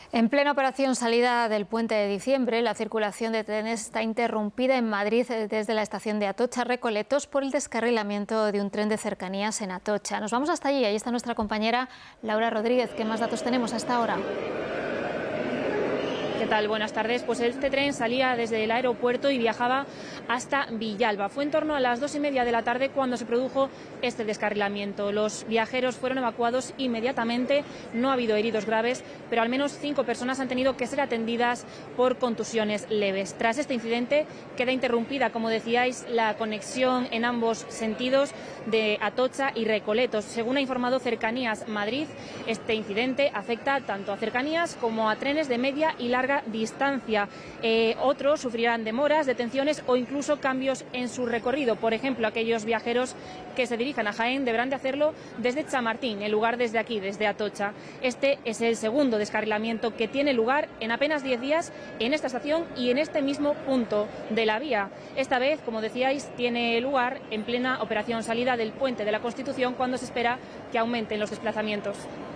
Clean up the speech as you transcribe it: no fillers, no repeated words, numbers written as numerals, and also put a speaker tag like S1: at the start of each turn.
S1: En plena operación salida del puente de diciembre, la circulación de trenes está interrumpida en Madrid desde la estación de Atocha-Recoletos por el descarrilamiento de un tren de cercanías en Atocha. Nos vamos hasta allí, ahí está nuestra compañera Laura Rodríguez. ¿Qué más datos tenemos a esta hora?
S2: ¿Qué tal? Buenas tardes. Pues este tren salía desde el aeropuerto y viajaba hasta Villalba. Fue en torno a las 2:30 de la tarde cuando se produjo este descarrilamiento. Los viajeros fueron evacuados inmediatamente, no ha habido heridos graves, pero al menos 5 personas han tenido que ser atendidas por contusiones leves. Tras este incidente queda interrumpida, como decíais, la conexión en ambos sentidos de Atocha y Recoletos. Según ha informado Cercanías Madrid, este incidente afecta tanto a cercanías como a trenes de media y larga distancia. Otros sufrirán demoras, detenciones o incluso cambios en su recorrido. Por ejemplo, aquellos viajeros que se dirijan a Jaén deberán de hacerlo desde Chamartín, en lugar desde aquí, desde Atocha. Este es el segundo descarrilamiento que tiene lugar en apenas 10 días en esta estación y en este mismo punto de la vía. Esta vez, como decíais, tiene lugar en plena operación salida del Puente de la Constitución, cuando se espera que aumenten los desplazamientos.